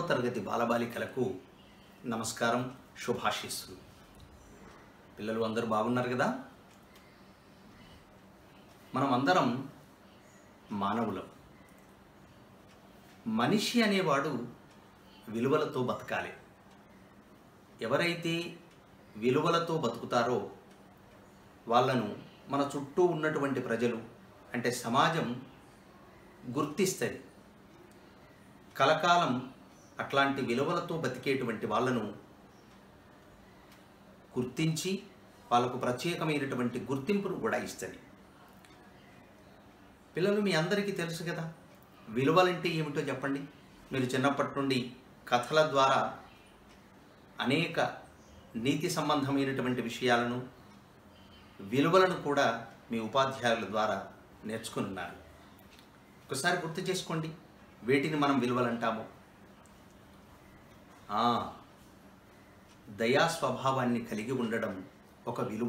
తరగతి బాలబాలికలకు నమస్కారం, శుభాశీస్సులు. పిల్లలు అందరూ బాగున్నారు కదా? మనం అందరం మానవులం. మనిషి అనేవాడు విలువలతో బతకాలి. ఎవరైతే విలువలతో బతుకుతారో వాళ్ళను మన చుట్టూ ఉన్నటువంటి ప్రజలు అంటే సమాజం గుర్తిస్తుంది. కలకాలం అట్లాంటి విలువలతో బతికేటువంటి వాళ్ళను గుర్తించి వాళ్ళకు ప్రత్యేకమైనటువంటి గుర్తింపును కూడా ఇస్తుంది. పిల్లలు, మీ అందరికీ తెలుసు కదా విలువలంటే ఏమిటో చెప్పండి. మీరు చిన్నప్పటి నుండి కథల ద్వారా అనేక నీతి సంబంధమైనటువంటి విషయాలను, విలువలను కూడా మీ ఉపాధ్యాయుల ద్వారా నేర్చుకున్నారు. ఒకసారి గుర్తు చేసుకోండి, వేటిని మనం విలువలంటాము. దయా స్వభావాన్ని కలిగి ఉండడం ఒక విలువ,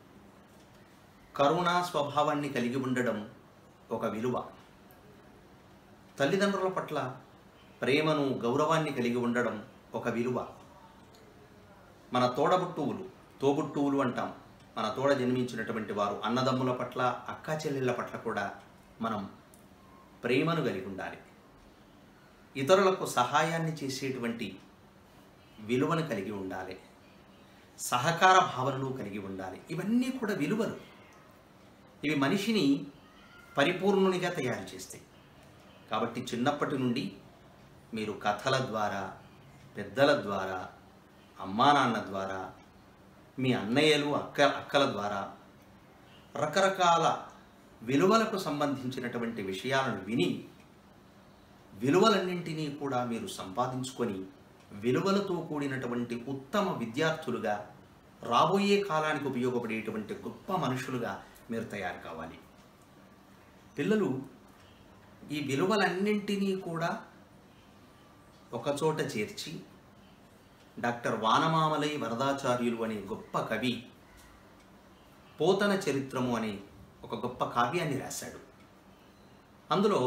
కరుణా స్వభావాన్ని కలిగి ఉండడం ఒక విలువ, తల్లిదండ్రుల పట్ల ప్రేమను, గౌరవాన్ని కలిగి ఉండడం ఒక విలువ, మన తోబుట్టువులు అంటాం, మన తోడ జన్మించినటువంటి వారు, అన్నదమ్ముల పట్ల, అక్కా చెల్లెళ్ళ పట్ల కూడా మనం ప్రేమను కలిగి ఉండాలి. ఇతరులకు సహాయాన్ని చేసేటువంటి విలువను కలిగి ఉండాలి. సహకార భావనను కలిగి ఉండాలి. ఇవన్నీ కూడా విలువలు. ఇవి మనిషిని పరిపూర్ణునిగా తయారు చేస్తాయి. కాబట్టి చిన్నప్పటి నుండి మీరు కథల ద్వారా, పెద్దల ద్వారా, అమ్మా నాన్న ద్వారా, మీ అన్నయ్యలు అక్కల ద్వారా రకరకాల విలువలకు సంబంధించినటువంటి విషయాలను విని విలువలన్నింటినీ కూడా మీరు సంపాదించుకొని విలువలతో కూడినటువంటి ఉత్తమ విద్యార్థులుగా, రాబోయే కాలానికి ఉపయోగపడేటువంటి గొప్ప మనుషులుగా మీరు తయారు కావాలి. పిల్లలు, ఈ విలువలన్నింటినీ కూడా ఒకచోట చేర్చి డాక్టర్ వానమామలై వరదాచార్యులు అనే గొప్ప కవి పోతన చరిత్రము అనే ఒక గొప్ప కావ్యాన్ని రాశాడు. అందులో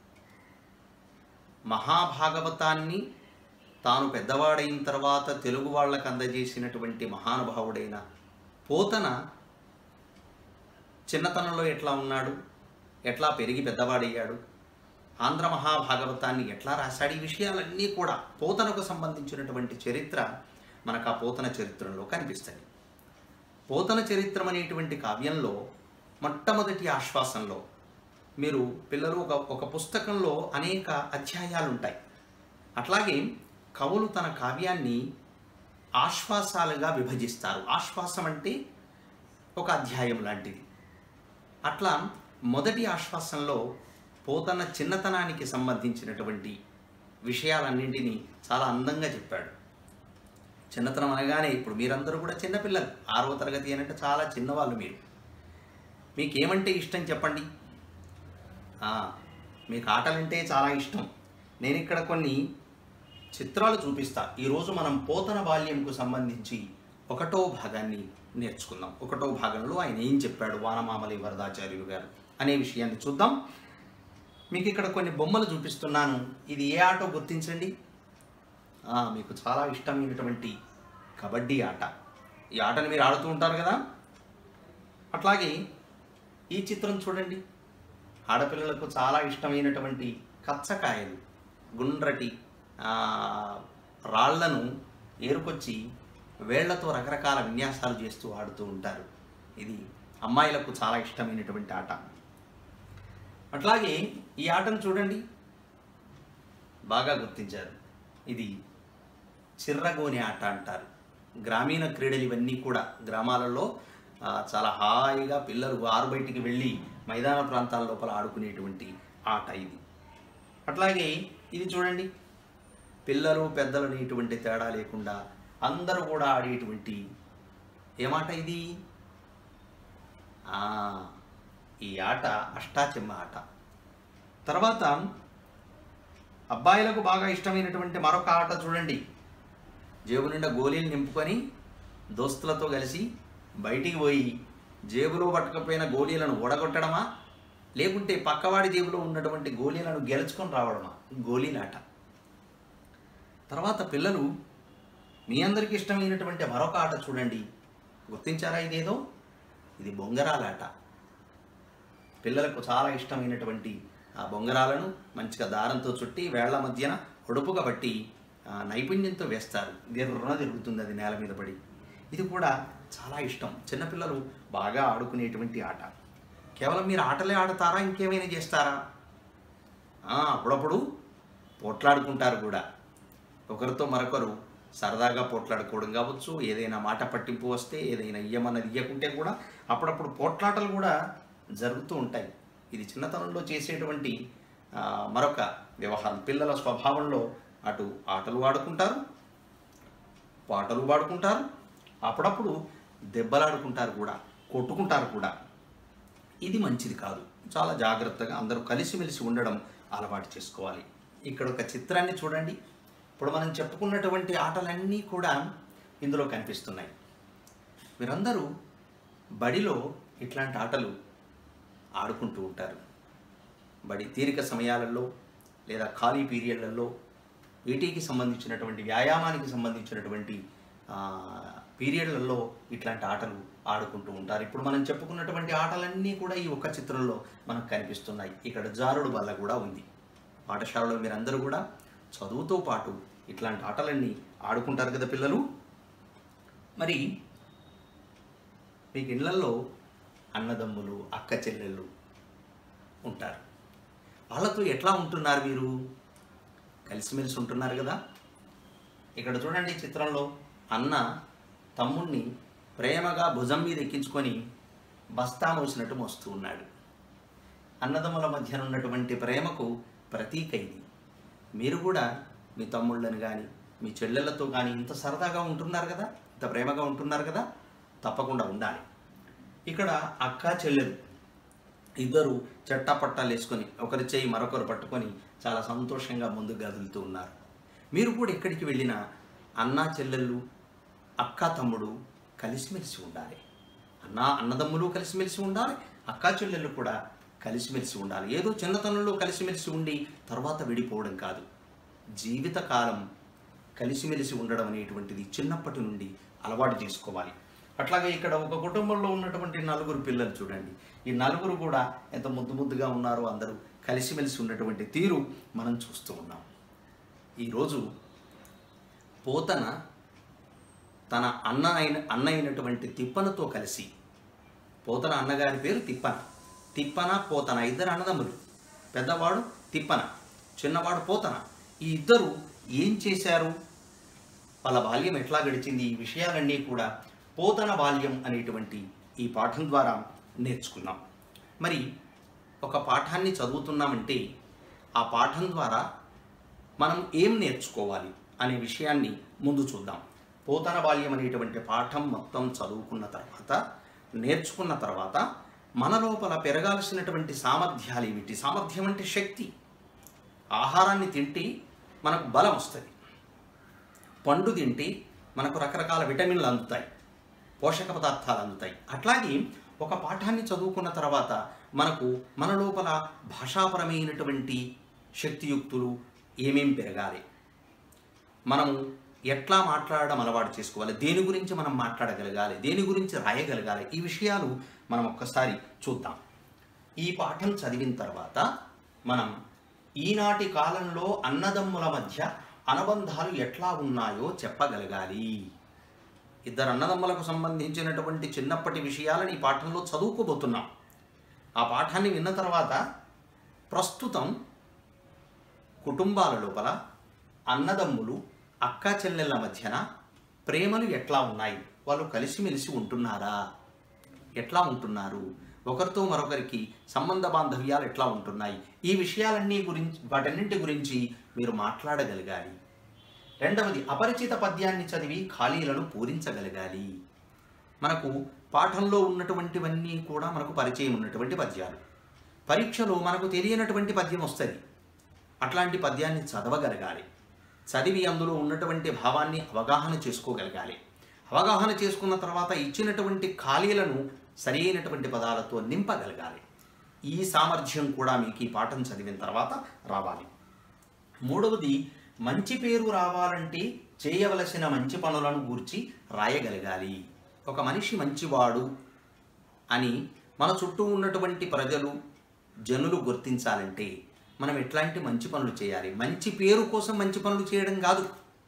మహాభాగవతాన్ని తాను పెద్దవాడైన తర్వాత తెలుగు వాళ్ళకు అందజేసినటువంటి మహానుభావుడైన పోతన చిన్నతనంలో ఎట్లా ఉన్నాడు, ఎట్లా పెరిగి పెద్దవాడయ్యాడు, ఆంధ్ర మహాభాగవతాన్ని ఎట్లా రాశాడు, ఈ విషయాలన్నీ కూడా పోతనకు సంబంధించినటువంటి చరిత్ర మనకు ఆ పోతన చరిత్రలో కనిపిస్తుంది. పోతన చరిత్రం అనేటువంటి కావ్యంలో మొట్టమొదటి ఆశ్వాసంలో మీరు పిల్లలు ఒక పుస్తకంలో అనేక అధ్యాయాలు ఉంటాయి. అట్లాగే కవులు తన కావ్యాన్ని ఆశ్వాసాలుగా విభజిస్తారు. ఆశ్వాసం అంటే ఒక అధ్యాయం లాంటిది. అట్లా మొదటి ఆశ్వాసంలో పోతన చిన్నతనానికి సంబంధించినటువంటి విషయాలన్నింటినీ చాలా అందంగా చెప్పాడు. చిన్నతనం అనగానే ఇప్పుడు మీరందరూ కూడా చిన్నపిల్లలు, 6వ తరగతి అంటే చాలా చిన్నవాళ్ళు. మీకేమంటే ఇష్టం చెప్పండి. మీకు ఆటలంటే చాలా ఇష్టం. నేను ఇక్కడ కొన్ని చిత్రాలు చూపిస్తా. ఈరోజు మనం పోతన బాల్యంకు సంబంధించి 1వ భాగాన్ని నేర్చుకుందాం. 1వ భాగంలో ఆయన ఏం చెప్పాడు వానమామలై వరదాచార్యులు గారు అనే విషయాన్ని చూద్దాం. మీకు ఇక్కడ కొన్ని బొమ్మలు చూపిస్తున్నాను. ఇది ఏ ఆటో గుర్తించండి. మీకు చాలా ఇష్టమైనటువంటి కబడ్డీ ఆట. ఈ ఆటను మీరు ఆడుతూ ఉంటారు కదా. అట్లాగే ఈ చిత్రం చూడండి. ఆడపిల్లలకు చాలా ఇష్టమైనటువంటి కచ్చకాయలు, గుండ్రటి రాళ్లను ఏరుకొచ్చి వేళ్లతో రకరకాల విన్యాసాలు చేస్తూ ఆడుతూ ఉంటారు. ఇది అమ్మాయిలకు చాలా ఇష్టమైనటువంటి ఆట. అట్లాగే ఈ ఆటను చూడండి, బాగా గుర్తించారు. ఇది చిర్రగోని ఆట అంటారు. గ్రామీణ క్రీడలు ఇవన్నీ కూడా గ్రామాలలో చాలా హాయిగా పిల్లలు ఆరుబయటికి వెళ్ళి మైదాన ప్రాంతాల లోపల ఆడుకునేటువంటి ఆట ఇది. అట్లాగే ఇది చూడండి, పిల్లలు పెద్దలు అనేటువంటి తేడా లేకుండా అందరూ కూడా ఆడేటువంటి ఏమాట ఇది. ఈ ఆట అష్టాచెమ్మ ఆట. తర్వాత అబ్బాయిలకు బాగా ఇష్టమైనటువంటి మరొక ఆట చూడండి. జేబు నిండా గోళీలు నింపుకొని దోస్తులతో కలిసి బయటికి పోయి జేబులో పట్టకపోయిన గోళీలను ఓడగొట్టడమా, లేకుంటే పక్కవాడి జేబులో ఉన్నటువంటి గోళీలను గెలుచుకొని రావడమా, గోళీలాట. తర్వాత పిల్లలు మీ అందరికీ ఇష్టమైనటువంటి మరొక ఆట చూడండి. గుర్తించారా ఇదేదో? ఇది బొంగరాలాట. పిల్లలకు చాలా ఇష్టమైనటువంటి ఆ బొంగరాలను మంచిగా దారంతో చుట్టి వేళ్ల మధ్యన ఒడుపుగా బట్టి నైపుణ్యంతో వేస్తారు. గిర్రున తిరుగుతుంది అది నేల మీద పడి. ఇది కూడా చాలా ఇష్టం. చిన్నపిల్లలు బాగా ఆడుకునేటువంటి ఆట. కేవలం మీరు ఆటలే ఆడతారా, ఇంకేమైనా చేస్తారా? అప్పుడప్పుడు పోట్లాడుకుంటారు కూడా. ఒకరితో మరొకరు సరదాగా పోట్లాడుకోవడం కావచ్చు, ఏదైనా మాట పట్టింపు వస్తే, ఏదైనా ఇయ్యమన్నది ఇయ్యకుంటే కూడా అప్పుడప్పుడు పోట్లాటలు కూడా జరుగుతూ ఉంటాయి. ఇది చిన్నతనంలో చేసేటువంటి మరొక వ్యవహారం. పిల్లల స్వభావంలో అటు ఆటలు ఆడుకుంటారు, పాటలు పాడుకుంటారు, అప్పుడప్పుడు దెబ్బలాడుకుంటారు కూడా, కొట్టుకుంటారు కూడా. ఇది మంచిది కాదు. చాలా జాగ్రత్తగా అందరూ కలిసిమెలిసి ఉండడం అలవాటు చేసుకోవాలి. ఇక్కడ ఒక చిత్రాన్ని చూడండి. ఇప్పుడు మనం చెప్పుకున్నటువంటి ఆటలన్నీ కూడా ఇందులో కనిపిస్తున్నాయి. మీరందరూ బడిలో ఇట్లాంటి ఆటలు ఆడుకుంటూ ఉంటారు. బడి తీరిక సమయాలలో లేదా ఖాళీ పీరియడ్లలో వీటికి సంబంధించినటువంటి వ్యాయామానికి సంబంధించినటువంటి పీరియడ్లలో ఇట్లాంటి ఆటలు ఆడుకుంటూ ఉంటారు. ఇప్పుడు మనం చెప్పుకున్నటువంటి ఆటలన్నీ కూడా ఈ ఒక్క చిత్రంలో మనకు కనిపిస్తున్నాయి. ఇక్కడ జారుడు బల్ల కూడా ఉంది. పాఠశాలలో మీరందరూ కూడా చదువుతో పాటు ఇట్లాంటి ఆటలన్నీ ఆడుకుంటారు కదా పిల్లలు. మరి మీకు ఇళ్లలో అన్నదమ్ములు, అక్క చెల్లెళ్ళు ఉంటారు. వాళ్ళతో ఎట్లా ఉంటున్నారు మీరు? కలిసిమెలిసి ఉంటున్నారు కదా. ఇక్కడ చూడండి చిత్రంలో అన్న తమ్ముణ్ణి ప్రేమగా భుజం మీద ఎక్కించుకొని బస్తా మోసినట్టు మోస్తూ ఉన్నాడు. అన్నదమ్ముల మధ్యన ఉన్నటువంటి ప్రేమకు ప్రతీక ఇది. మీరు కూడా మీ తమ్ముళ్ళని కానీ మీ చెల్లెళ్ళతో కానీ ఇంత సరదాగా ఉంటున్నారు కదా, ఇంత ప్రేమగా ఉంటున్నారు కదా, తప్పకుండా ఉండాలి. ఇక్కడ అక్క చెల్లెలు ఇద్దరు చట్టాపట్టాలు వేసుకొని ఒకరి చేయి మరొకరు పట్టుకొని చాలా సంతోషంగా ముందుకు కదులుతూ ఉన్నారు. మీరు కూడా ఎక్కడికి వెళ్ళినా అన్న చెల్లెళ్ళు, అక్క తమ్ముడు కలిసిమెలిసి ఉండాలి. అన్నదమ్ములు కలిసిమెలిసి ఉండాలి, అక్క చెల్లెళ్ళు కూడా కలిసిమెలిసి ఉండాలి. ఏదో చిన్నతనంలో కలిసిమెలిసి ఉండి తర్వాత విడిపోవడం కాదు. జీవితకాలం కలిసిమెలిసి ఉండడం అనేటువంటిది చిన్నప్పటి నుండి అలవాటు చేసుకోవాలి. అట్లాగే ఇక్కడ ఒక కుటుంబంలో ఉన్నటువంటి 4 పిల్లలు చూడండి. ఈ 4 కూడా ఎంత ముద్దుగా ఉన్నారో, అందరూ కలిసిమెలిసి ఉన్నటువంటి తీరు మనం చూస్తూ ఉన్నాం. ఈరోజు పోతన తన అన్న అయినటువంటి తిప్పనతో కలిసి, పోతన అన్నగారి పేరు తిప్పన పోతన, ఇద్దరు అన్నదమ్ములు. పెద్దవాడు తిప్పన, చిన్నవాడు పోతన. ఈ ఇద్దరు ఏం చేశారు, వాళ్ళ బాల్యం ఎట్లా గడిచింది, ఈ విషయాలన్నీ కూడా పోతన బాల్యం అనేటువంటి ఈ పాఠం ద్వారా నేర్చుకున్నాం. మరి ఒక పాఠాన్ని చదువుతున్నామంటే ఆ పాఠం ద్వారా మనం ఏం నేర్చుకోవాలి అనే విషయాన్ని ముందు చూద్దాం. పోతన బాల్యం అనేటువంటి పాఠం మొత్తం చదువుకున్న తర్వాత, నేర్చుకున్న తర్వాత మన లోపల పెరగాల్సినటువంటి సామర్థ్యాలు ఏమిటి? సామర్థ్యం అంటే శక్తి. ఆహారాన్ని తింటే మనకు బలం వస్తుంది. పండు తింటే మనకు రకరకాల విటమిన్లు అందుతాయి, పోషక పదార్థాలు అందుతాయి. అట్లాగే ఒక పాఠాన్ని చదువుకున్న తర్వాత మనకు మన లోపల భాషాపరమైనటువంటి శక్తియుక్తులు ఏమేం పెరగాలి, మనము ఎట్లా మాట్లాడడం అలవాటు చేసుకోవాలి, దేని గురించి మనం మాట్లాడగలగాలి, దేని గురించి రాయగలగాలి, ఈ విషయాలు మనం ఒక్కసారి చూద్దాం. ఈ పాఠం చదివిన తర్వాత మనం ఈనాటి కాలంలో అన్నదమ్ముల మధ్య అనుబంధాలు ఎట్లా ఉన్నాయో చెప్పగలగాలి. ఇద్దరు అన్నదమ్ములకు సంబంధించినటువంటి చిన్నప్పటి విషయాలను ఈ పాఠంలో చదువుకోబోతున్నాం. ఆ పాఠాన్ని విన్న తర్వాత ప్రస్తుతం కుటుంబాల లోపల అన్నదమ్ములు, అక్క చెల్లెళ్ళ మధ్యన ప్రేమలు ఎట్లా ఉన్నాయి, వాళ్ళు కలిసిమెలిసి ఉంటున్నారా, ఎట్లా ఉంటున్నారు, ఒకరితో మరొకరికి సంబంధ బాంధవ్యాలు ఎట్లా ఉంటున్నాయి, ఈ విషయాలన్నీ వాటన్నింటి గురించి మీరు మాట్లాడగలగాలి. రెండవది, అపరిచిత పద్యాన్ని చదివి ఖాళీలను పూరించగలగాలి. మనకు పాఠంలో ఉన్నటువంటివన్నీ కూడా మనకు పరిచయం ఉన్నటువంటి పద్యాలు. పరీక్షలో మనకు తెలియనటువంటి పద్యం వస్తుంది, అట్లాంటి పద్యాన్ని చదవగలగాలి. చదివి అందులో ఉన్నటువంటి భావాన్ని అవగాహన చేసుకోగలగాలి. అవగాహన చేసుకున్న తర్వాత ఇచ్చినటువంటి ఖాళీలను సరైనటువంటి పదాలతో నింపగలగాలి. ఈ సామర్థ్యం కూడా మీకు ఈ పాఠం చదివిన తర్వాత రావాలి. మూడవది, మంచి పేరు రావాలంటే చేయవలసిన మంచి పనులను గూర్చి రాయగలగాలి. ఒక మనిషి మంచివాడు అని మన చుట్టూ ఉన్నటువంటి ప్రజలు జనులు గుర్తించాలంటే మనం ఎట్లాంటి మంచి పనులు చేయాలి? మంచి పేరు కోసం మంచి పనులు చేయడం కాదు.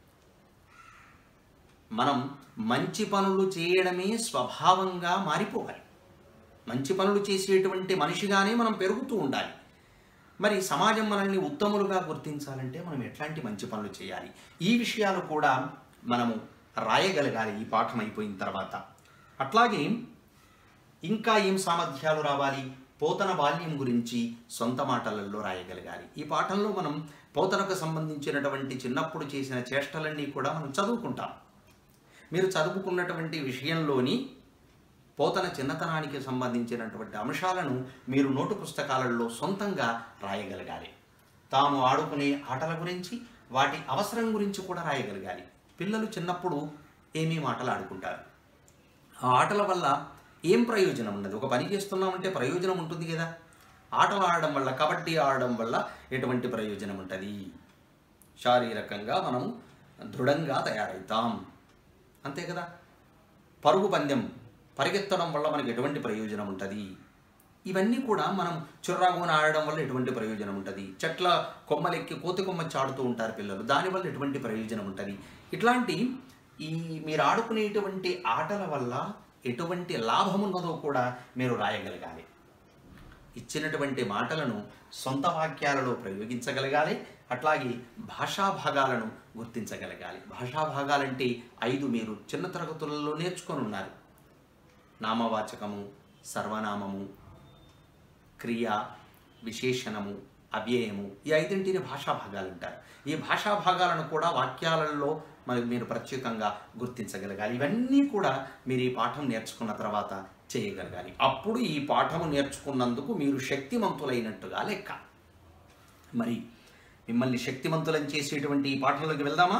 మనం మంచి పనులు చేయడమే స్వభావంగా మారిపోవాలి. మంచి పనులు చేసేటువంటి మనిషిగానే మనం పెరుగుతూ ఉండాలి. మరి సమాజం మనల్ని ఉత్తములుగా గుర్తించాలంటే మనం ఎట్లాంటి మంచి పనులు చేయాలి? ఈ విషయాలు కూడా మనము రాయగలగాలి ఈ పాఠం అయిపోయిన తర్వాత. అట్లాగే ఇంకా ఏం సామర్థ్యాలు రావాలి? పోతన బాల్యం గురించి సొంత మాటలలో రాయగలగాలి. ఈ పాఠంలో మనం పోతనకు సంబంధించినటువంటి చిన్నప్పుడు చేసిన చేష్టలన్నీ కూడా మనం చదువుకుంటాం. మీరు చదువుకున్నటువంటి విషయంలోని పోతన చిన్నతనానికి సంబంధించినటువంటి అంశాలను మీరు నోటు పుస్తకాలలో సొంతంగా రాయగలగాలి. తాము ఆడుకునే ఆటల గురించి, వాటి అవసరం గురించి కూడా రాయగలగాలి. పిల్లలు చిన్నప్పుడు ఏమేమి ఆటలు ఆడుకుంటారు, ఆ ఆటల వల్ల ఏం ప్రయోజనం ఉన్నది? ఒక పని చేస్తున్నామంటే ప్రయోజనం ఉంటుంది కదా. ఆటలు ఆడడం వల్ల, కబడ్డీ ఆడడం వల్ల ఎటువంటి ప్రయోజనం ఉంటుంది? శారీరకంగా మనం దృఢంగా తయారవుతాం, అంతే కదా. పరుగు పందెం పరిగెత్తడం వల్ల మనకు ఎటువంటి ప్రయోజనం ఉంటుంది? ఇవన్నీ కూడా మనం చుర్రాగోన ఆడడం వల్ల ఎటువంటి ప్రయోజనం ఉంటుంది? చెట్ల కొమ్మలెక్కి కోతి కొమ్మచ్చి ఆడుతూ ఉంటారు పిల్లలు, దానివల్ల ఎటువంటి ప్రయోజనం ఉంటుంది? ఇట్లాంటి మీరు ఆడుకునేటువంటి ఆటల వల్ల ఎటువంటి లాభం ఉన్నదో కూడా మీరు రాయగలగాలి. ఇచ్చినటువంటి మాటలను సొంత వాక్యాలలో ప్రయోగించగలగాలి. అట్లాగే భాషా భాగాలను గుర్తించగలగాలి. భాషా భాగాలంటే 5 మీరు చిన్న తరగతులలో నేర్చుకొని ఉన్నారు. నామవాచకము, సర్వనామము, క్రియ, విశేషణము, అవ్యయము, ఈ 5ంటిని భాషా భాగాలు అంటారు. ఈ భాషా భాగాలను కూడా వాక్యాలలో మీరు ప్రత్యేకంగా గుర్తించగలగాలి. ఇవన్నీ కూడా మీరు ఈ పాఠం నేర్చుకున్న తర్వాత చేయగలగాలి. అప్పుడు ఈ పాఠము నేర్చుకున్నందుకు మీరు శక్తిమంతులైనట్టుగా లెక్క. మరి మిమ్మల్ని శక్తిమంతులను చేసేటువంటి ఈ పాఠంలోకి వెళ్దామా?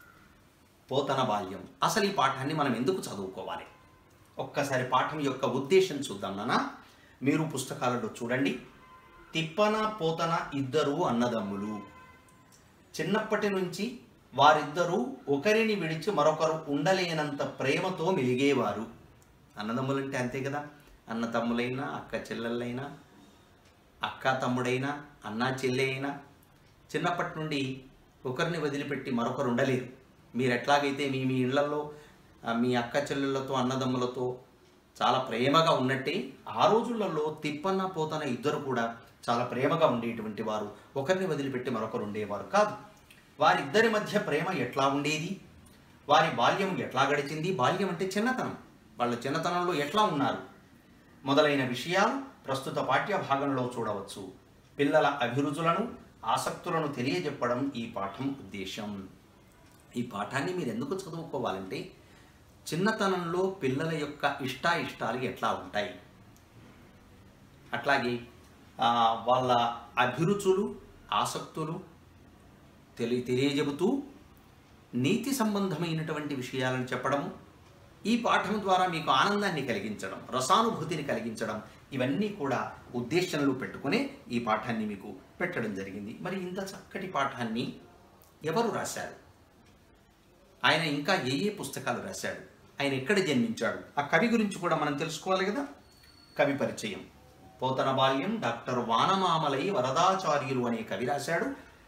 పోతన బాల్యం. అసలు ఈ పాఠాన్ని మనం ఎందుకు చదువుకోవాలి? ఒక్కసారి పాఠం యొక్క ఉద్దేశం చూద్దాం నాన్న. మీరు పుస్తకాలలో చూడండి. తిప్పన పోతన ఇద్దరు అన్నదమ్ములు. చిన్నప్పటి నుంచి వారిద్దరూ ఒకరిని విడిచి మరొకరు ఉండలేనంత ప్రేమతో మెలిగేవారు. అన్నదమ్ములంటే అంతే కదా. అన్న తమ్ములైనా, అక్క చెల్లెళ్ళైనా, అక్క తమ్ముడైనా, అన్న చెల్లె అయినా చిన్నప్పటి నుండి ఒకరిని వదిలిపెట్టి మరొకరు ఉండలేరు. మీరు ఎట్లాగైతే మీ ఇళ్లలో మీ అక్క చెల్లెళ్ళతో, అన్నదమ్ములతో చాలా ప్రేమగా ఉన్నట్టే ఆ రోజులలో తిప్పన్న పోతన ఇద్దరు కూడా చాలా ప్రేమగా ఉండేటువంటి వారు. ఒకరిని వదిలిపెట్టి మరొకరు ఉండేవారు కాదు. వారిద్దరి మధ్య ప్రేమ ఎట్లా ఉండేది? వారి బాల్యం ఎట్లా గడిచింది? బాల్యం అంటే చిన్నతనం. వాళ్ళ చిన్నతనంలో ఎట్లా ఉన్నారు మొదలైన విషయాలు ప్రస్తుత పాఠ్య భాగంలో చూడవచ్చు. పిల్లల అభిరుచులను, ఆసక్తులను తెలియజెప్పడం ఈ పాఠం ఉద్దేశం. ఈ పాఠాన్ని మీరు ఎందుకు చదువుకోవాలంటే చిన్నతనంలో పిల్లల యొక్క ఇష్టాయిష్టాలు ఎట్లా ఉంటాయి, అట్లాగే వాళ్ళ అభిరుచులు, ఆసక్తులు తెలియజెబుతూ నీతి సంబంధమైనటువంటి విషయాలను చెప్పడము, ఈ పాఠం ద్వారా మీకు ఆనందాన్ని కలిగించడం, రసానుభూతిని కలిగించడం, ఇవన్నీ కూడా ఉద్దేశంలో పెట్టుకునే ఈ పాఠాన్ని మీకు పెట్టడం జరిగింది. మరి ఇంత చక్కటి పాఠాన్ని ఎవరు రాశారు? ఆయన ఇంకా ఏ పుస్తకాలు రాశాడు? ఆయన ఎక్కడ జన్మించాడు? ఆ కవి గురించి కూడా మనం తెలుసుకోవాలి కదా. కవి పరిచయం. పోతన బాల్యం డాక్టర్ వానమామలై వరదాచార్యులు అనే కవి రాశాడు.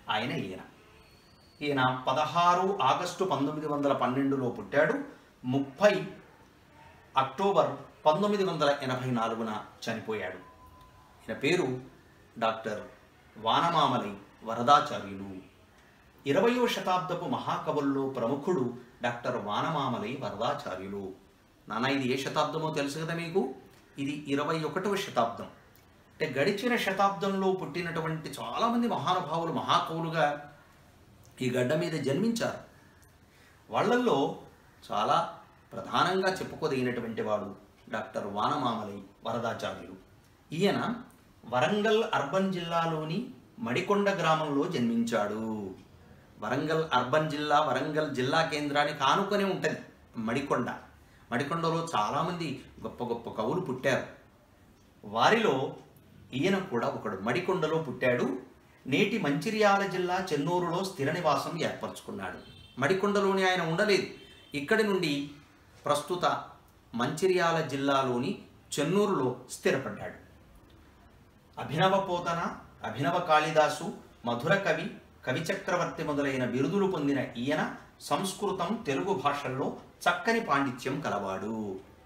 ఈయన 16 ఆగస్టు 1912లో పుట్టాడు. 30 అక్టోబర్ 1984న చనిపోయాడు. ఈయన పేరు డాక్టర్ వానమామలై వరదాచార్యులు. 20వ శతాబ్దపు మహాకవుల్లో ప్రముఖుడు డాక్టర్ వానమామలై వరదాచార్యులు. నాన్న, ఇది ఏ శతాబ్దమో తెలుసు కదా మీకు? ఇది 21వ శతాబ్దం. అంటే గడిచిన శతాబ్దంలో పుట్టినటువంటి చాలామంది మహానుభావులు, మహాకవులుగా ఈ గడ్డ మీద జన్మించారు. వాళ్ళల్లో చాలా ప్రధానంగా చెప్పుకోదగినటువంటి వాడు డాక్టర్ వానమామలై వరదాచార్యులు. ఈయన వరంగల్ అర్బన్ జిల్లాలోని మడికొండ గ్రామంలో జన్మించాడు. వరంగల్ అర్బన్ జిల్లా, వరంగల్ జిల్లా కేంద్రానికి ఆనుకొని ఉంటుంది మడికొండ. మడికొండలో చాలామంది గొప్ప గొప్ప కవులు పుట్టారు. వారిలో ఈయన కూడా ఒకడు. మడికొండలో పుట్టాడు. నేటి మంచిర్యాల జిల్లా చెన్నూరులో స్థిర నివాసం ఏర్పరచుకున్నాడు. మడికొండలోని ఆయన ఉండలేదు. ఇక్కడి నుండి ప్రస్తుత మంచిర్యాల జిల్లాలోని చెన్నూరులో స్థిరపడ్డాడు. అభినవ పోతన, అభినవ కాళిదాసు, మధుర కవి, కవి చక్రవర్తి మొదలైన బిరుదులు పొందిన ఈయన సంస్కృతం, తెలుగు భాషల్లో చక్కని పాండిత్యం కలవాడు.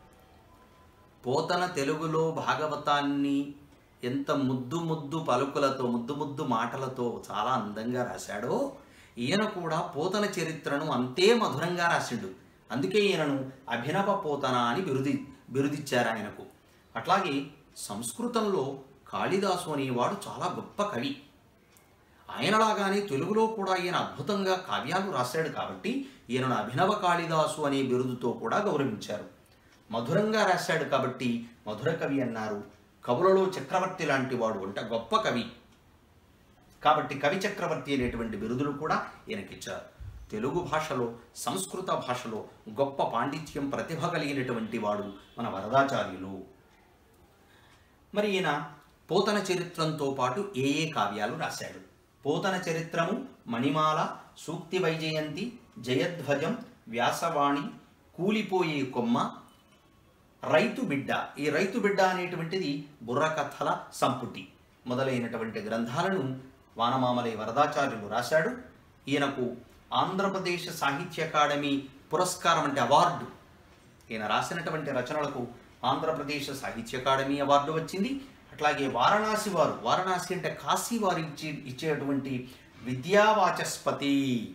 పోతన తెలుగులో భాగవతాన్ని ఎంత ముద్దు ముద్దు పలుకులతో, ముద్దు ముద్దు మాటలతో చాలా అందంగా రాశాడో, ఈయన కూడా పోతన చరిత్రను అంతే మధురంగా రాసిండు. అందుకే ఈయనను అభినవ పోతన అని బిరుదిచ్చారు ఆయనకు. అట్లాగే సంస్కృతంలో కాళిదాసు అనేవాడు చాలా గొప్ప కవి. ఆయనలాగానే తెలుగులో కూడా ఈయన అద్భుతంగా కావ్యాలు రాశాడు కాబట్టి ఈయనను అభినవ కాళిదాసు అనే బిరుదుతో కూడా గౌరవించారు. మధురంగా రాశాడు కాబట్టి మధుర కవి అన్నారు. కవులలో చక్రవర్తి లాంటి వాడు అంటే గొప్ప కవి కాబట్టి కవి చక్రవర్తి అనేటువంటి బిరుదులు కూడా ఈయనకిచ్చారు. తెలుగు భాషలో, సంస్కృత భాషలో గొప్ప పాండిత్యం, ప్రతిభ కలిగినటువంటి వాడు మన వరదాచార్యులు. మరి ఈయన పోతన చరిత్రంతో పాటు ఏ కావ్యాలు రాశాడు? పోతన చరిత్రము, మణిమాల, సూక్తి వైజయంతి, జయధ్వజం, వ్యాసవాణి, కూలిపోయే కొమ్మ, రైతు బిడ్డ. ఈ రైతు బిడ్డ అనేటువంటిది బుర్రకథల సంపుటి మొదలైనటువంటి గ్రంథాలను వానమామలై వరదాచార్యులు రాశాడు. ఈయనకు ఆంధ్రప్రదేశ్ సాహిత్య అకాడమీ పురస్కారం అంటే అవార్డు, ఈయన రాసినటువంటి రచనలకు ఆంధ్రప్రదేశ్ సాహిత్య అకాడమీ అవార్డు వచ్చింది. అట్లాగే వారణాసి వారు, వారణాసి అంటే కాశీ వారు ఇచ్చేటువంటి విద్యావాచస్పతి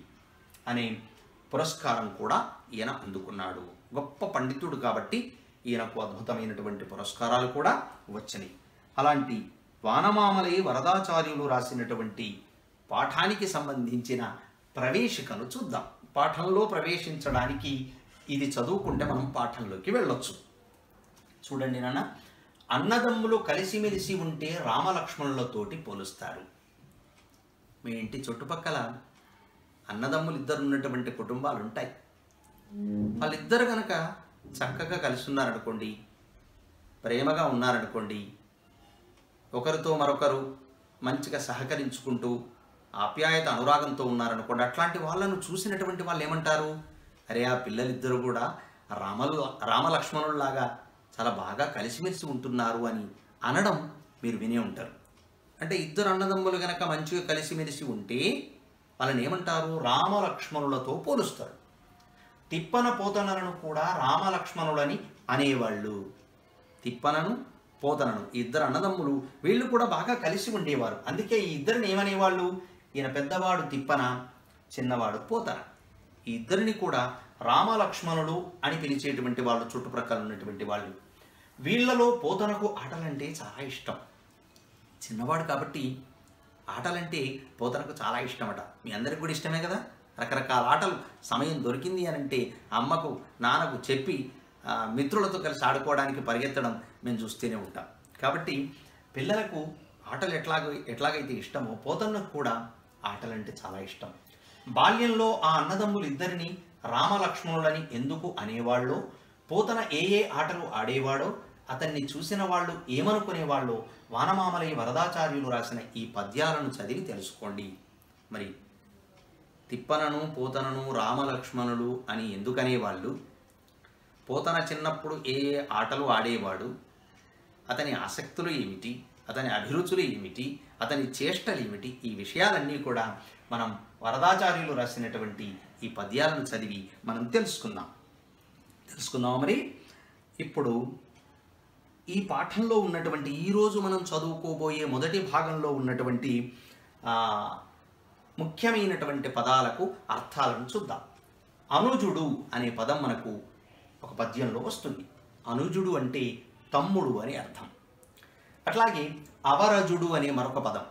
అనే పురస్కారం కూడా ఈయన అందుకున్నాడు. గొప్ప పండితుడు కాబట్టి ఈయనకు అద్భుతమైనటువంటి పురస్కారాలు కూడా వచ్చినాయి. అలాంటి వానమామలై వరదాచార్యులు రాసినటువంటి పాఠానికి సంబంధించిన ప్రవేశికను చూద్దాం. పాఠంలో ప్రవేశించడానికి ఇది చదువుకుంటే మనం పాఠంలోకి వెళ్ళొచ్చు. చూడండి నాన్న, అన్నదమ్ములు కలిసిమెలిసి ఉంటే రామలక్ష్మణులతోటి పోలుస్తారు. మీ ఇంటి చుట్టుపక్కల అన్నదమ్ములు ఇద్దరు ఉన్నటువంటి కుటుంబాలు ఉంటాయి. వాళ్ళిద్దరు కనుక చక్కగా కలిసి ఉన్నారనుకోండి, ప్రేమగా ఉన్నారనుకోండి, ఒకరితో మరొకరు మంచిగా సహకరించుకుంటూ ఆప్యాయత అనురాగంతో ఉన్నారనుకోండి, అట్లాంటి వాళ్ళను చూసినటువంటి వాళ్ళు ఏమంటారు? అరే, ఆ పిల్లలిద్దరూ కూడా రామలక్ష్మణుల్లాగా చాలా బాగా కలిసిమెలిసి ఉంటున్నారు అని అనడం మీరు వినే ఉంటారు. అంటే ఇద్దరు అన్నదమ్ములు కనుక మంచిగా కలిసిమెలిసి ఉంటే వాళ్ళని ఏమంటారు? రామలక్ష్మణులతో పోలుస్తారు. తిప్పన పోతనలను కూడా రామలక్ష్మణులని అనేవాళ్ళు. తిప్పనను, పోతనను ఇద్దరు అన్నదమ్ములు, వీళ్ళు కూడా బాగా కలిసి ఉండేవారు. అందుకే ఈ ఇద్దరిని ఏమనేవాళ్ళు? ఈయన పెద్దవాడు తిప్పన, చిన్నవాడు పోతన. ఈ ఇద్దరిని కూడా రామలక్ష్మణుడు అని పిలిచేటువంటి వాళ్ళు చుట్టుప్రక్కల ఉన్నటువంటి వాళ్ళు. వీళ్ళలో పోతనకు ఆటలంటే చాలా ఇష్టం. చిన్నవాడు కాబట్టి ఆటలంటే పోతనకు చాలా ఇష్టమట. మీ అందరికి కూడా ఇష్టమే కదా. రకరకాల ఆటలు సమయం దొరికింది అని అంటే అమ్మకు, నాన్నకు చెప్పి మిత్రులతో కలిసి ఆడుకోవడానికి పరిగెత్తడం మేము చూస్తూనే ఉంటాం. కాబట్టి పిల్లలకు ఆటలు ఎట్లాగైతే ఇష్టమో పోతనకు కూడా ఆటలంటే చాలా ఇష్టం. బాల్యంలో ఆ అన్నదమ్ములు ఇద్దరిని రామలక్ష్మణులని ఎందుకు అనేవాళ్ళో, పోతన ఏ ఆటలు ఆడేవాడో, అతన్ని చూసిన వాళ్ళు ఏమనుకునేవాళ్ళో వానమామలై వరదాచార్యులు రాసిన ఈ పద్యాలను చదివి తెలుసుకోండి. మరి తిప్పనను, పోతనను రామలక్ష్మణులు అని ఎందుకనేవాళ్ళు, పోతన చిన్నప్పుడు ఏ ఆటలు ఆడేవాడు, అతని ఆసక్తులు ఏమిటి, అతని అభిరుచులు ఏమిటి, అతని చేష్టలు ఏమిటి, ఈ విషయాలన్నీ కూడా మనం వరదాచార్యులు రాసినటువంటి ఈ పద్యాలను చదివి మనం తెలుసుకుందాం. మరి ఇప్పుడు ఈ పాఠంలో ఉన్నటువంటి, ఈరోజు మనం చదువుకోబోయే మొదటి భాగంలో ఉన్నటువంటి ముఖ్యమైనటువంటి పదాలకు అర్థాలను చూద్దాం. అనుజుడు అనే పదం మనకు ఒక పద్యంలో వస్తుంది. అనుజుడు అంటే తమ్ముడు అని అర్థం. అట్లాగే అవరజుడు అనే మరొక పదం.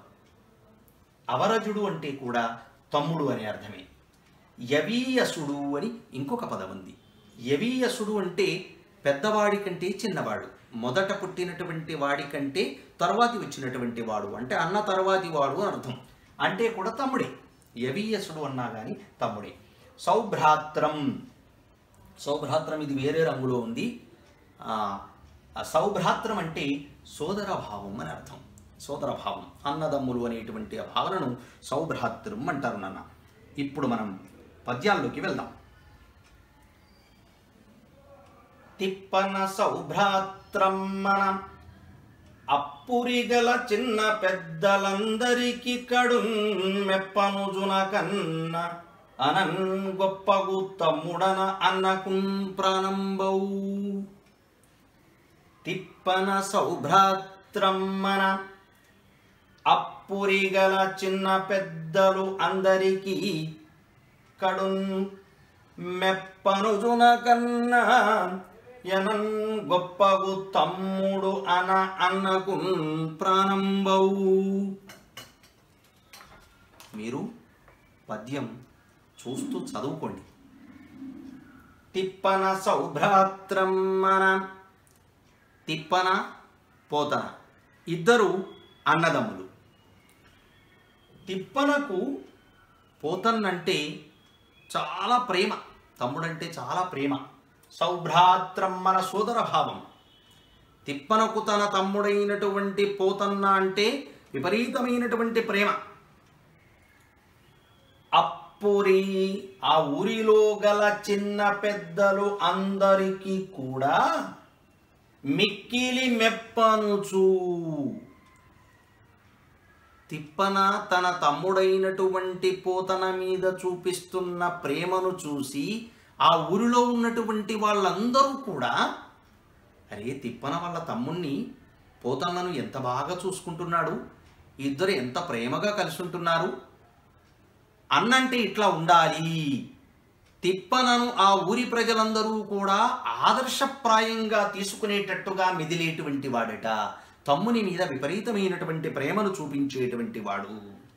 అవరజుడు అంటే కూడా తమ్ముడు అనే అర్థమే. యవీయసుడు అని ఇంకొక పదం ఉంది. యవీయసుడు అంటే పెద్దవాడి కంటే చిన్నవాడు, మొదట పుట్టినటువంటి వాడి కంటే తర్వాతి వచ్చినటువంటి వాడు, అంటే అన్న తర్వాతి వాడు అని అర్థం. అంటే కూడా తమ్ముడే. యవీయసుడు అన్నా కానీ తమ్ముడే. సౌభ్రాత్రం, సౌభ్రాత్రం ఇది వేరే రంగులో ఉంది. సౌభ్రాత్రం అంటే సోదర భావం అని అర్థం. సోదరభావం, అన్నదమ్ములు అనేటువంటి ఆ భావనను సౌభ్రాతృం అంటారు నాన్న. ఇప్పుడు మనం పద్యాల్లోకి వెళ్దాం. తిప్పన సౌభ్రాత్రం మన అప్పురిగల చిన్న పెద్దలందరికీ కడున్ మెప్పనుజున కన్న అనన్ గొప్పగు తమ్ముడన అన్నకున్ ప్రాణంబౌ. తిప్పన సౌభ్రాత్రం మన అప్పురిగల చిన్న పెద్దలు అందరికీ కడున్ మెప్పనుజున కన్నా ఎనన్ గొప్పగు తమ్ముడు అన్నకున్ ప్రాణంబౌ. మీరు పద్యం చూస్తూ చదువుకోండి. తిప్పన సౌభ్రాత్రం మన, తిప్పన పోతన ఇద్దరు అన్నదమ్ములు. తిప్పనకు పోతన్నంటే చాలా ప్రేమ, తమ్ముడంటే చాలా ప్రేమ. సౌభ్రాత్రం మన సోదర భావం. తిప్పనకు తన తమ్ముడైనటువంటి పోతన్న అంటే విపరీతమైనటువంటి ప్రేమ. అప్పురి ఆ ఊరిలో గల చిన్న పెద్దలు అందరికీ కూడా మిక్కిలి మెప్పనుచు. తిప్పన తన తమ్ముడైనటువంటి పోతన మీద చూపిస్తున్న ప్రేమను చూసి ఆ ఊరిలో ఉన్నటువంటి వాళ్ళందరూ కూడా, అరే తిప్పన వాళ్ళ తమ్ముణ్ణి పోతన్నను ఎంత బాగా చూసుకుంటున్నాడు, ఇద్దరు ఎంత ప్రేమగా కలిసి ఉంటున్నారు, అన్నంటే ఇట్లా ఉండాలి. తిప్పనను ఆ ఊరి ప్రజలందరూ కూడా ఆదర్శప్రాయంగా తీసుకునేటట్టుగా మెదిలేటువంటి వాడట. తమ్ముని మీద విపరీతమైనటువంటి ప్రేమను చూపించేటువంటి వాడు.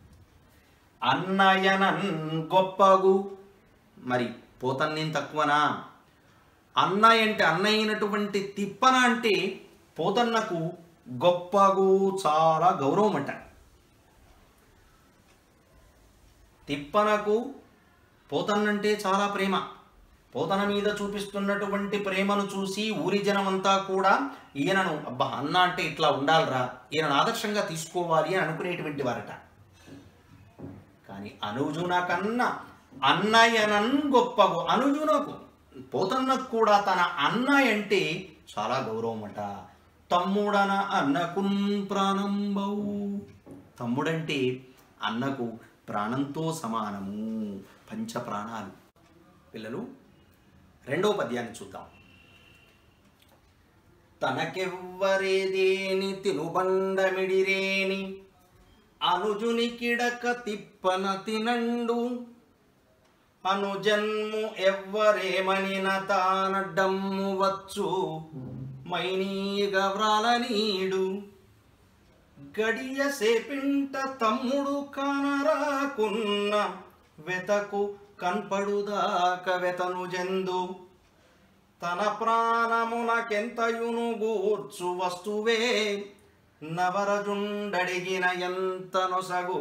అన్నయనన్ గొప్పగు, మరి పోతన్నేం తక్కువనా? అన్నయ్య అంటే అన్నయ్య అయినటువంటి తిప్పన అంటే పోతన్నకు గొప్పగు, చాలా గౌరవం అంట. తిప్పనకు పోతన్నంటే చాలా ప్రేమ. పోతన మీద చూపిస్తున్నటువంటి ప్రేమను చూసి ఊరి జనమంతా కూడా ఈయనను అబ్బా అన్న అంటే ఇట్లా ఉండాలిరా, ఈయనను ఆదర్శంగా తీసుకోవాలి అని అనుకునేటువంటి వారట. కానీ అనుజున కన్నా అన్నయ్యనన్ గొప్పగు, అనుజునకు పోతన్నకు కూడా తన అన్నయ్య అంటే చాలా గౌరవం అట. తమ్ముడన అన్నకున్ ప్రాణంబౌ, తమ్ముడంటే అన్నకు ప్రాణంతో సమానము, పంచ ప్రాణాలు. పిల్లలు రెండవ పద్యాన్ని చూద్దాం. తనకెవ్వరేదేని తినుబండమిడిరేని అనుజుని కిడక తిప్పన తినండు అనుజన్ము ఎవ్వరేమనిన తానడ్డమ్ము వచ్చు మైనీగా వ్రాలనీడు గడియ సేపింట తమ్ముడు కానరాకున్న వెతకు కన్పడుదాక వెతను జందు తన ప్రాణమునకెంతయును గూర్చు వస్తువే నవరజుండడిగిన ఎంత నొసగు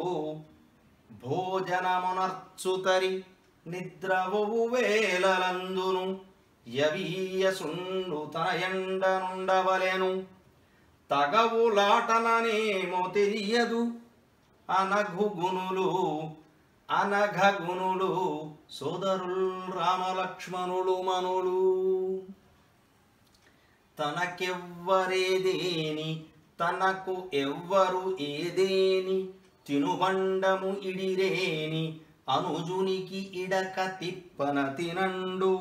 భోజనమునర్చుతరి నిద్రవవు వేలలందును యవీయసుండు తన ఎండనుండవలెను తగవులాటననేమో తెలియదు అనఘగునులు సోదరుల్ రామలక్ష్మణులు మనులు. తనకెవ్వరేదేని తనకు ఎవ్వరు ఏదేని తినుబండము ఇడిరేని అనుజునికి ఇడక తిప్పన తినండు.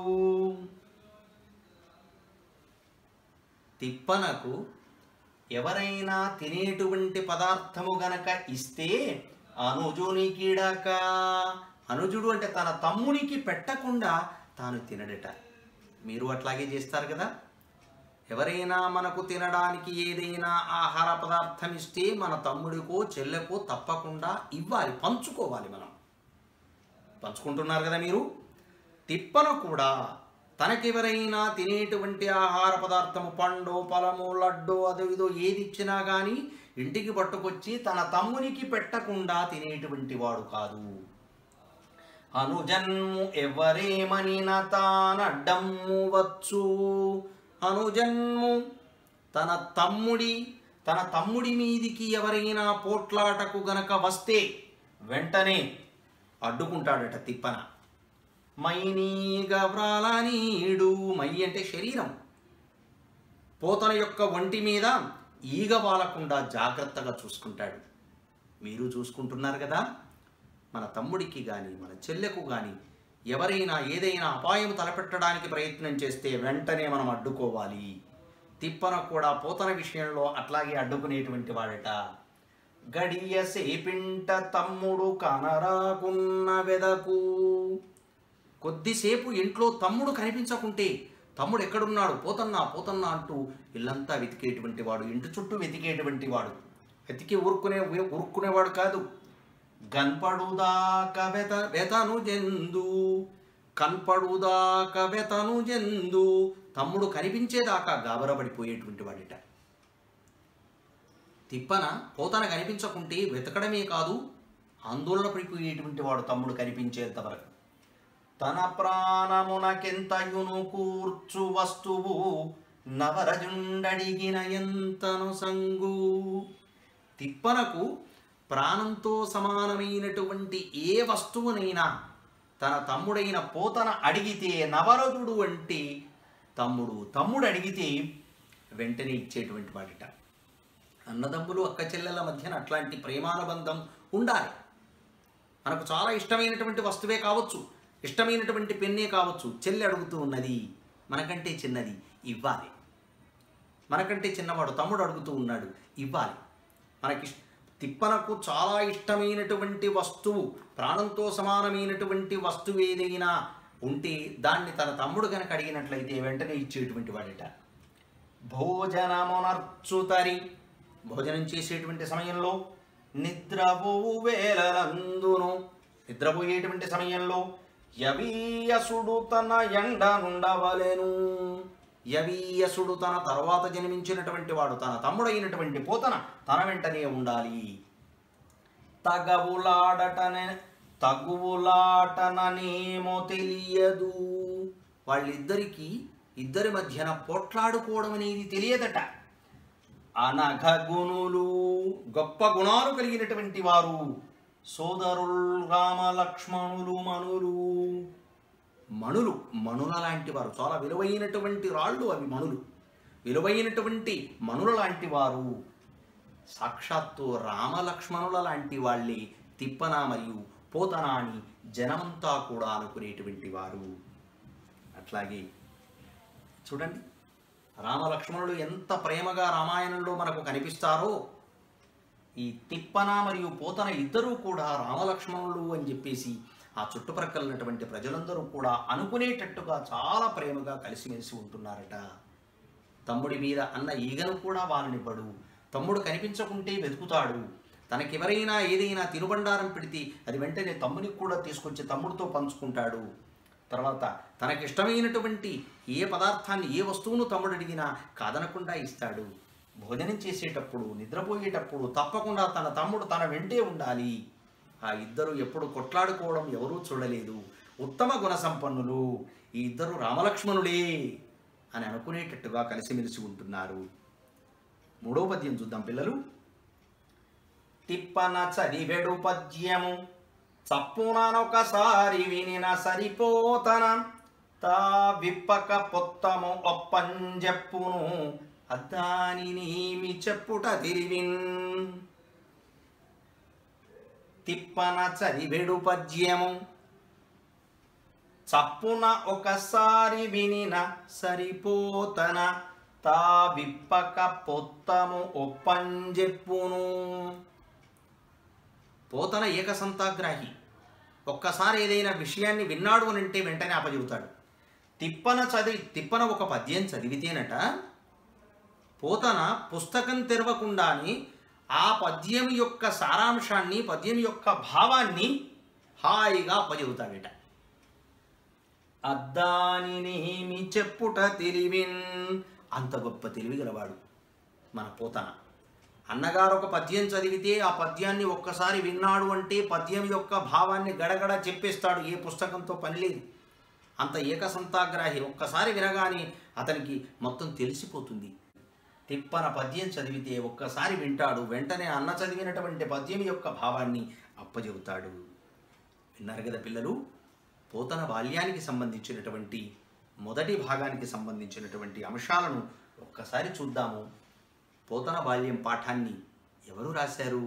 తిప్పనకు ఎవరైనా తినేటువంటి పదార్థము గనక ఇస్తే అనుజునికిడక, అనుజుడు అంటే తన తమ్మునికి పెట్టకుండా తాను తినడట. మీరు అట్లాగే చేస్తారు కదా. ఎవరైనా మనకు తినడానికి ఏదైనా ఆహార పదార్థం ఇస్తే మన తమ్ముడికో చెల్లెకో తప్పకుండా ఇవ్వాలి, పంచుకోవాలి. మనం పంచుకుంటున్నారు కదా మీరు. తిప్పన కూడా తనకెవరైనా తినేటువంటి ఆహార పదార్థము పండు ఫలము లడ్డు అదో ఇదో ఏది ఇచ్చినా కానీ ఇంటికి పట్టుకొచ్చి తన తమ్మునికి పెట్టకుండా తినేటువంటి వాడు కాదు. అనుజన్ము ఎవరేమనిన తానడ్డమ్ము వచ్చు. అనుజన్ము తన తమ్ముడి తన తమ్ముడి మీదికి ఎవరైనా పోట్లాటకు గనక వస్తే వెంటనే అడ్డుకుంటాడట తిప్పన. మైనీగవ్రాలనీడు, మై అంటే శరీరం, పోతన యొక్క ఒంటి మీద ఈగ వాలకుండా జాగ్రత్తగా చూసుకుంటాడు. మీరు చూసుకుంటున్నారు కదా. మన తమ్ముడికి కానీ మన చెల్లెకు కానీ ఎవరైనా ఏదైనా అపాయం తలపెట్టడానికి ప్రయత్నం చేస్తే వెంటనే మనం అడ్డుకోవాలి. తిప్పన కూడా పోతన విషయంలో అట్లాగే అడ్డుకునేటువంటి వాడట. గడియ సేపింట తమ్ముడు కనరాకున్న వెదకు, కొద్దిసేపు ఇంట్లో తమ్ముడు కనిపించకుంటే తమ్ముడు ఎక్కడున్నాడు పోతన్నా పోతన్నా అంటూ ఇల్లంతా వెతికేటువంటి వాడు, ఇంటి చుట్టూ వెతికేటువంటి వాడు, వెతికి ఊరుకునేవాడు కాదు. గన్పడుదాక వెతను జందు, కన్పడుదాక వెతను జందు, తమ్ముడు కనిపించేదాకా గాబరపడిపోయేటువంటి వాడిట. తిప్పన పోతన కనిపించకుంటే వెతకడమే కాదు ఆందోళన పడిపోయేటువంటి వాడు తమ్ముడు కనిపించేంత వరకు. తన ప్రాణమునకెంతయును కూర్చు వస్తువు నవరజుండడిగిన ఎంతను సంగు. తిప్పనకు ప్రాణంతో సమానమైనటువంటి ఏ వస్తువునైనా తన తమ్ముడైన పోతన అడిగితే, నవరజుడు అంటే తమ్ముడు అడిగితే వెంటనే ఇచ్చేటువంటి వాడిట. అన్నదమ్ములు అక్క చెల్లెల మధ్యన అట్లాంటి ప్రేమానుబంధం ఉండాలి. మనకు చాలా ఇష్టమైనటువంటి వస్తువే కావచ్చు, ఇష్టమైనటువంటి పెన్నే కావచ్చు, చెల్లి అడుగుతూ ఉన్నది, మనకంటే చిన్నది ఇవ్వాలి. మనకంటే చిన్నవాడు తమ్ముడు అడుగుతూ ఉన్నాడు, ఇవ్వాలి. మనకి తిప్పనకు చాలా ఇష్టమైనటువంటి వస్తువు, ప్రాణంతో సమానమైనటువంటి వస్తువు ఏదైనా ఉంటే దాన్ని తన తమ్ముడు కనుక అడిగినట్లయితే వెంటనే ఇచ్చేటువంటి వాడట. భోజనమునర్చుతరి, భోజనం చేసేటువంటి సమయంలో నిద్రపోవు వేళలందును, నిద్రపోయేటువంటి సమయంలో యవీయసుడు తన ఎండ నుండవలెను. యవీయసుడు తన తర్వాత జన్మించినటువంటి వాడు, తన తమ్ముడైనటువంటి పోతన తన వెంటనే ఉండాలి. తగువులాటననేమో తెలియదు, ఇద్దరి మధ్యన పోట్లాడుకోవడం అనేది తెలియదట. అనఘగుణులు, గొప్ప గుణాలు కలిగినటువంటి వారు, సోదరుల్ రామ లక్ష్మణులు మణుల లాంటి వారు, చాలా విలువైనటువంటి రాళ్ళు అవి మణులు, విలువైనటువంటి మణుల లాంటి వారు, సాక్షాత్తు రామలక్ష్మణుల లాంటి వాళ్ళే తిప్పన మరియు పోతన అని జనమంతా కూడా అనుకునేటువంటి వారు. అట్లాగే చూడండి, రామలక్ష్మణులు ఎంత ప్రేమగా రామాయణంలో మనకు కనిపిస్తారో, ఈ తిప్పన మరియు పోతన ఇద్దరూ కూడా రామలక్ష్మణులు అని చెప్పేసి ఆ చుట్టుప్రక్కల ఉన్నటువంటి ప్రజలందరూ కూడా అనుకునేటట్టుగా చాలా ప్రేమగా కలిసిమెలిసి ఉంటున్నారట. తమ్ముడి మీద అన్న ఈగను కూడా వాననివ్వడు, తమ్ముడు కనిపించకుంటే వెతుకుతాడు. తనకెవరైనా ఏదైనా తినుబండారం పెడితే అది వెంటనే తమ్మునికి కూడా తీసుకొచ్చి తమ్ముడితో పంచుకుంటాడు. తర్వాత తనకిష్టమైనటువంటి ఏ పదార్థాన్ని ఏ వస్తువును తమ్ముడు అడిగినా కాదనకుండా ఇస్తాడు. భోజనం చేసేటప్పుడు నిద్రపోయేటప్పుడు తప్పకుండా తన తమ్ముడు తన వెంటే ఉండాలి. ఆ ఇద్దరు ఎప్పుడు కొట్లాడుకోవడం ఎవరూ చూడలేదు. ఉత్తమ గుణ సంపన్నులు, ఈ ఇద్దరు రామలక్ష్మణులే అని అనుకునేటట్టుగా కలిసిమెలిసి ఉంటున్నారు. మూడో పద్యం చూద్దాం పిల్లలు. తిప్పన చదివెడు పద్యము చప్పునొకసారి వినిన సరిపోతన, తా విప్పక పొత్తము ఒప్పంజెప్పును అద్దానినేమి చెప్పుట తిరివిన్. తిప్పన చదివెడు పద్యము చప్పున ఒకసారి వినిన సరిపోతన, తా విప్పక పొత్తము ఒప్పంజెప్పును. పోతన ఏకసంతాగ్రాహి, ఒక్కసారి ఏదైనా విషయాన్ని విన్నాడు అని అంటే వెంటనే అపజెబుతాడు. తిప్పన ఒక పద్యం చదివితేనట పోతన పుస్తకం తెరవకుండానే ఆ పద్యం యొక్క సారాంశాన్ని, పద్యం యొక్క భావాన్ని హాయిగా అపజెబుతాడట. అద్దానినేమి చెప్పుట తెలివిన్, అంత గొప్ప తెలివి గలవాడు మన పోతన. అన్నగారు ఒక పద్యం చదివితే ఆ పద్యాన్ని ఒక్కసారి విన్నాడు అంటే పద్యం యొక్క భావాన్ని గడగడ చెప్పేస్తాడు, ఏ పుస్తకంతో పని లేదు. అంత ఏకసంతాగ్రాహి, ఒక్కసారి వినగానే అతనికి మొత్తం తెలిసిపోతుంది. తిప్పన పద్యం చదివితే ఒక్కసారి వింటాడు, వెంటనే అన్న చదివినటువంటి పద్యం యొక్క భావాన్ని అప్పచెబుతాడు. విన్నారు కదా పిల్లలు, పోతన బాల్యానికి సంబంధించినటువంటి మొదటి భాగానికి సంబంధించినటువంటి అంశాలను ఒక్కసారి చూద్దాము. పోతన బాల్యం పాఠాన్ని ఎవరు రాశారు?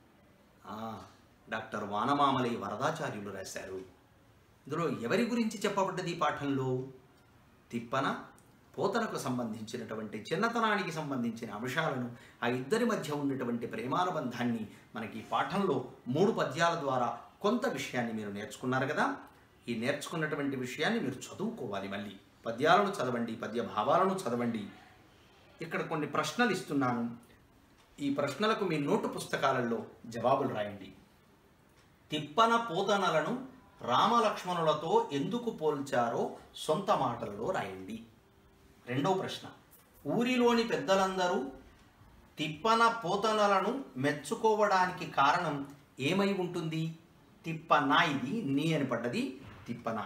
డాక్టర్ వానమామలై వరదాచార్యులు రాశారు. ఇందులో ఎవరి గురించి చెప్పబడ్డది ఈ పాఠంలో? తిప్పన పోతనకు సంబంధించినటువంటి చిన్నతనానికి సంబంధించిన అంశాలను, ఆ ఇద్దరి మధ్య ఉన్నటువంటి ప్రేమానుబంధాన్ని మనకి పాఠంలో 3 పద్యాల ద్వారా కొంత విషయాన్ని మీరు నేర్చుకున్నారు కదా. ఈ నేర్చుకున్నటువంటి విషయాన్ని మీరు చదువుకోవాలి. మళ్ళీ పద్యాలను చదవండి, పద్య భావాలను చదవండి. ఇక్కడ కొన్ని ప్రశ్నలు ఇస్తున్నాను. ఈ ప్రశ్నలకు మీ నోటు పుస్తకాలలో జవాబులు రాయండి. తిప్పన పోతనలను రామలక్ష్మణులతో ఎందుకు పోల్చారో సొంత మాటలలో రాయండి. రెండో ప్రశ్న, ఊరిలోని పెద్దలందరూ తిప్పన పోతనలను మెచ్చుకోవడానికి కారణం ఏమై ఉంటుంది? తిప్పన, ఇది నీ అని పడ్డది, తిప్పన.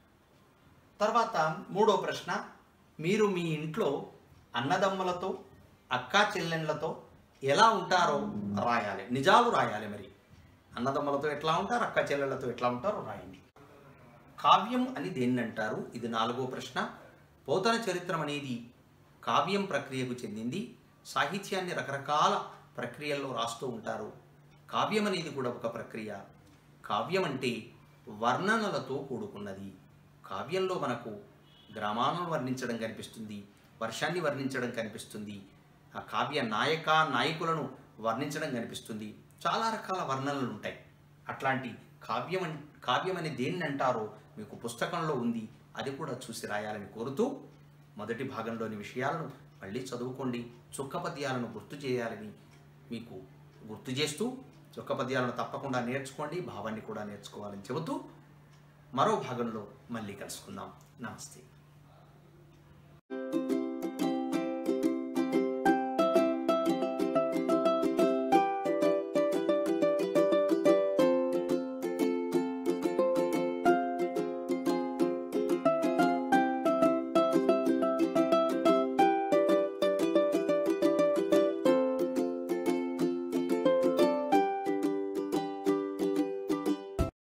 తర్వాత మూడో ప్రశ్న, మీరు మీ ఇంట్లో అన్నదమ్ములతో అక్కా చెల్లెళ్ళతో ఎలా ఉంటారో రాయాలి. నిజాలు రాయాలి. మరి అన్నదమ్ములతో ఎట్లా ఉంటారు, అక్కా చెల్లెళ్ళతో ఎట్లా ఉంటారో రాయండి. కావ్యం అని దేన్ని అంటారు? ఇది 4వ ప్రశ్న. పోతన చరిత్రం అనేది కావ్యం ప్రక్రియకు చెందింది. సాహిత్యాన్ని రకరకాల ప్రక్రియల్లో రాస్తూ ఉంటారు. కావ్యం అనేది కూడా ఒక ప్రక్రియ. కావ్యం అంటే వర్ణనలతో కూడుకున్నది. కావ్యంలో మనకు గ్రామాలను వర్ణించడం కనిపిస్తుంది, వర్షాన్ని వర్ణించడం కనిపిస్తుంది, ఆ కావ్య నాయకులను వర్ణించడం కనిపిస్తుంది. చాలా రకాల వర్ణనలు ఉంటాయి. అట్లాంటి కావ్యం అని దేన్ని అంటారో మీకు పుస్తకంలో ఉంది. అది కూడా చూసి రాయాలని కోరుతూ, మొదటి భాగంలోని విషయాలను మళ్ళీ చదువుకోండి. చుక్క పద్యాలను గుర్తు చేయాలని మీకు గుర్తు చేస్తూ, చుక్క పద్యాలను తప్పకుండా నేర్చుకోండి, భావాన్ని కూడా నేర్చుకోవాలని చెబుతూ మరో భాగంలో మళ్ళీ కలుసుకుందాం. నమస్తే.